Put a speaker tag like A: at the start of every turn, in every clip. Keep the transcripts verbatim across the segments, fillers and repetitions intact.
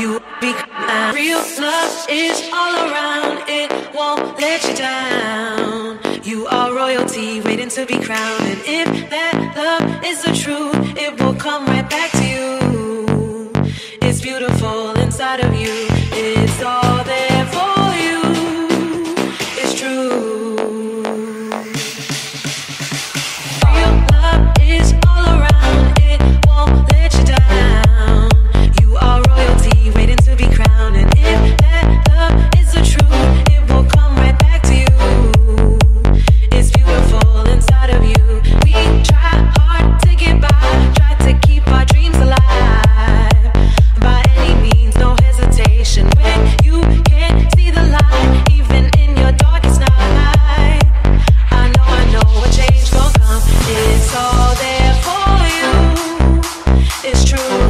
A: you become. Real love is all around, it won't let you down. You are royalty waiting to be crowned, and if that love is the truth, it will come right back to you. It's beautiful inside of you, it's all there for you. It's true. Real love is all around, it won't let you down. You are royalty waiting to be crowned, and if that love is the truth, it will come right back to you. It's beautiful inside of you. We try hard to get by, try to keep our dreams alive. By any means, no hesitation. When you can't see the light, even in your darkest night, I know, I know a change gon' come. It's all there for you. It's true.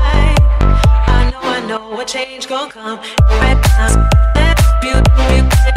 A: Change gon' come right now. That beauty.